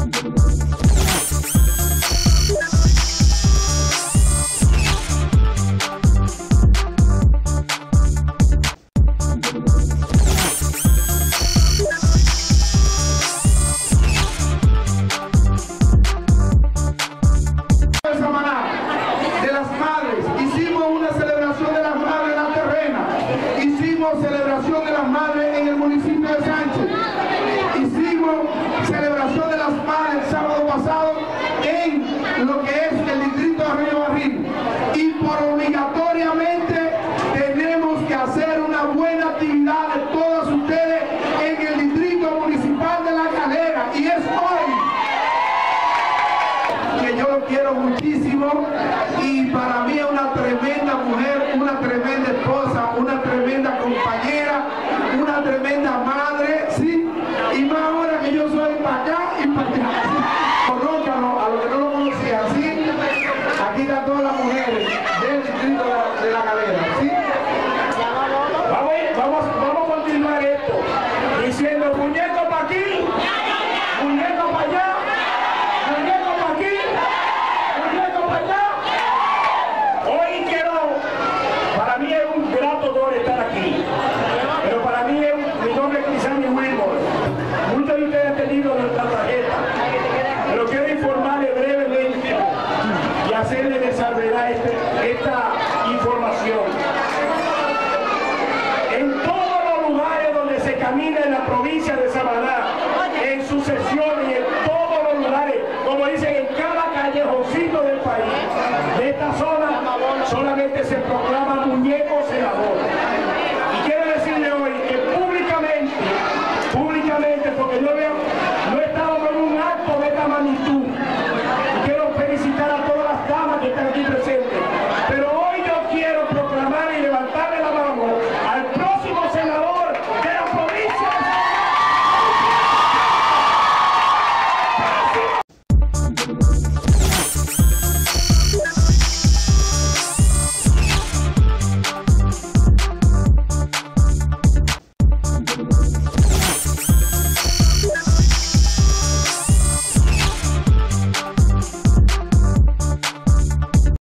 Celebración de las madres en el municipio de Sánchez. Hicimos celebración de las madres el sábado pasado en lo que es el distrito de Arroyo Barril. Y por obligatoriamente tenemos que hacer una buena actividad de todos ustedes en el distrito municipal de La Calera. Y es hoy que yo lo quiero muchísimo y para mí es una tremenda mujer, una tremenda esposa, una tremenda compañera, una tremenda madre, ¿sí? Y más ahora que yo soy para acá y para allá. Conózcanlo a los que no lo conocían, ¿sí? Aquí están todas las mujeres del distrito de La Calera, ¿sí? Vamos a continuar esto diciendo muñeco para aquí, muñeco para allá, muñeco para aquí, muñeco para allá. Hoy para mí es un grato honor estar aquí, pero para mí mi nombre es Crisani Wilmore. Muchos de ustedes han tenido nuestra tarjeta, pero quiero informarles brevemente y hacerles desarrollar esta información. En todos los lugares donde se camina en la provincia de Samaná, en sucesión y en todos los lugares, como dicen, en cada callejoncito del país, de esta zona, solamente se proclama muñeco senador. Y quiero decirle hoy que públicamente, porque no he estado con un acto de esta magnitud,